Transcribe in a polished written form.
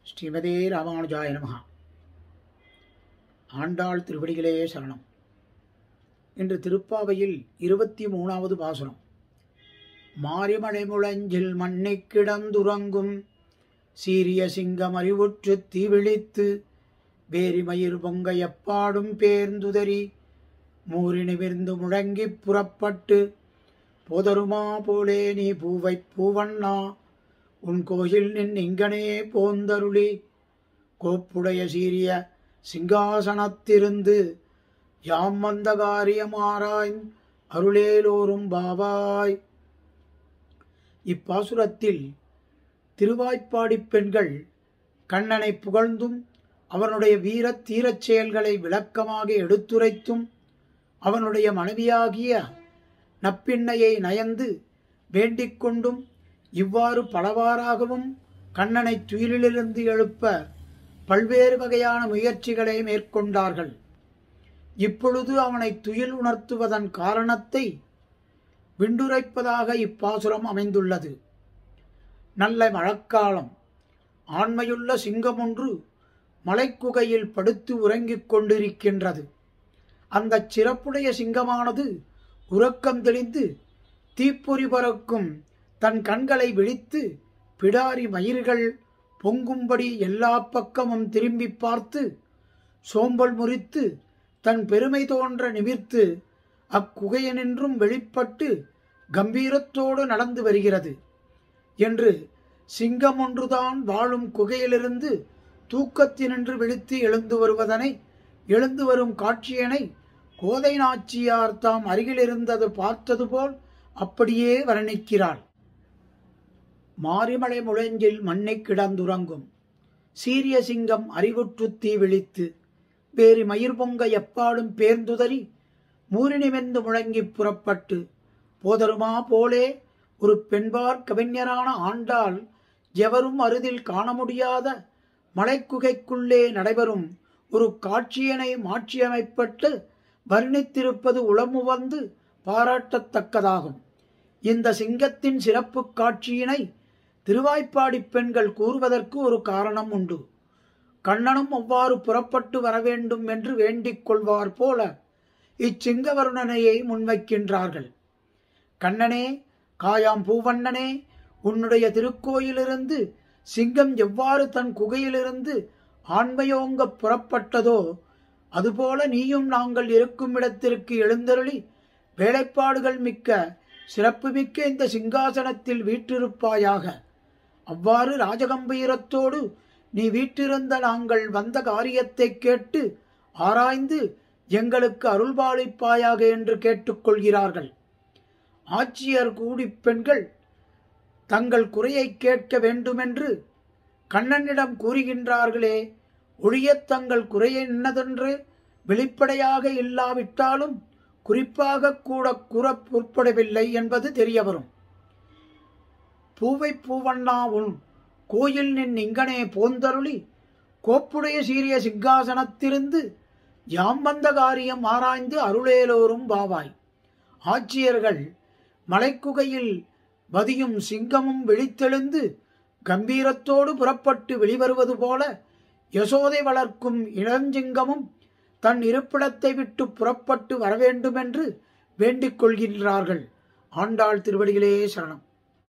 ஸ்ரீமதே ராமானுஜாய நமஹ. ஆண்டாள் திருவடிகளே சரணம். இன்று திருப்பாவையில் 23வது பாசுரம். மாரிமலை முழஞ்சில் மண்ணை கிடந்துறங்கும் சீரிய சிங்கம் அறிவுற்று தீவிழித்து வேரிமயிர் பொங்க எப்பாடும் பேர்ந்துதறி மூறி நிமிர்ந்து முழங்கிப் புறப்பட்டு போதருமா போலே நீ பூவை பூவண்ணா உன் கோயில் நின் இங்கனே போந்தருளி கோப்புடைய சீரிய சிங்காசனத்திருந்து யாம் வந்த காரியமாராய் அருளேலோரும் பாவாய். இப்பாசுரத்தில் திருவாய்ப்பாடி பெண்கள் கண்ணனை புகழ்ந்தும் அவனுடைய வீர தீரச் செயல்களை விளக்கமாக எடுத்துரைத்தும் அவனுடைய மனைவியாகிய நப்பிண்ணையை நயந்து வேண்டிக் கொண்டும் இவ்வாறு பலவாறாகவும் கண்ணனை துயிலிலிருந்து எழுப்ப பல்வேறு வகையான முயற்சிகளை மேற்கொண்டார்கள். இப்பொழுது அவனை துயில் உணர்த்துவதன் காரணத்தை விண்டுரைப்பதாக இப்பாசுரம் அமைந்துள்ளது. நல்ல மழைக்காலம். ஆண்மையுள்ள சிங்கம் ஒன்று மலைக்குகையில் படுத்து உறங்கிக் கொண்டிருக்கின்றது. அந்த சிறப்புடைய சிங்கமானது உறக்கம் தெளிந்து தீப்பொறி பறக்கும் தன் கண்களை விழித்து பிடாரி மயிர்கள் பொங்கும்படி எல்லா பக்கமும் திரும்பி பார்த்து சோம்பல் முறித்து தன் பெருமை தோன்ற நிமிர்த்து அக்குகையனின்றும் வெளிப்பட்டு கம்பீரத்தோடு நடந்து வருகிறது என்று சிங்கம் ஒன்றுதான் வாழும் குகையிலிருந்து தூக்கத்தினின்று விழித்து எழுந்து வரும் காட்சியனை கோதை நாச்சியார் தாம் அருகிலிருந்தது பார்த்தது போல் அப்படியே வர்ணிக்கிறாள். மாரிமலை முழஞ்சில் மண்ணை கிடந்துறங்கும் சீரிய சிங்கம் அறிவுற்று தீ விழித்து வேறு மயிர் பொங்க எப்பாடும் பேர்ந்துதறி மூரினிமெந்து முழங்கி புறப்பட்டு போதருமா போலே ஒரு பெண்பார் கவிஞரான ஆண்டாள் எவரும் அருதில் காண முடியாத மலைக்குகைக்குள்ளே நடைபெறும் ஒரு காட்சியனை மாற்றியமைப்பட்டு வர்ணித்திருப்பது உளமு வந்து பாராட்டத்தக்கதாகும். இந்த சிங்கத்தின் சிறப்பு காட்சியினை திருவாய்ப்பாடி பெண்கள் கூறுவதற்கு ஒரு காரணம் உண்டு. கண்ணனும் அவ்வாறு புறப்பட்டு வரவேண்டும் என்று வேண்டிக் கொள்வார் போல இச்சிங்க வர்ணனையை முன்வைக்கின்றார்கள். கண்ணனே, காயாம் பூவண்ணனே, உன்னுடைய திருக்கோயிலிருந்து சிங்கம் எவ்வாறு தன் குகையிலிருந்து ஆண்மையோங்க புறப்பட்டதோ அதுபோல நீயும் நாங்கள் இருக்கும் இடத்திற்கு எழுந்தருளி வேலைப்பாடுகள் மிக்க சிறப்புமிக்க இந்த சிங்காசனத்தில் வீற்றிருப்பாயாக. அவ்வாறு ராஜகம்பீரத்தோடு நீ வீற்றிருந்த நாங்கள் வந்த காரியத்தை கேட்டு ஆராய்ந்து எங்களுக்கு அருள்பாலிப்பாயாக என்று கேட்டுக்கொள்கிறார்கள். ஆட்சியர் கூடி பெண்கள் தங்கள் குறையை கேட்க வேண்டுமென்று கண்ணனிடம் கூறுகின்றார்களே ஒழியத் தங்கள் குறை என்னதென்று வெளிப்படையாக இல்லாவிட்டாலும் குறிப்பாக கூட கூற பொருட்படவில்லை என்பது தெரியவரும். பூவை பூவண்ணா உன் கோயில் நின் இங்கனே போந்தருளி கோப்புடைய சீரிய சிங்காசனத்திருந்து யாம் வந்த காரியம் ஆராய்ந்து அருளேலோரும் பாவாய். ஆட்சியர்கள் மலைக்குகையில் பதியும் சிங்கமும் விழித்தெழுந்து கம்பீரத்தோடு புறப்பட்டு வெளிவருவது போல யசோதை வளர்க்கும் இளஞ்சிங்கமும் தன் இருப்பிடத்தை விட்டு புறப்பட்டு வரவேண்டுமென்று வேண்டிக் கொள்கின்றார்கள். ஆண்டாள் திருவடிகளே சரணம்.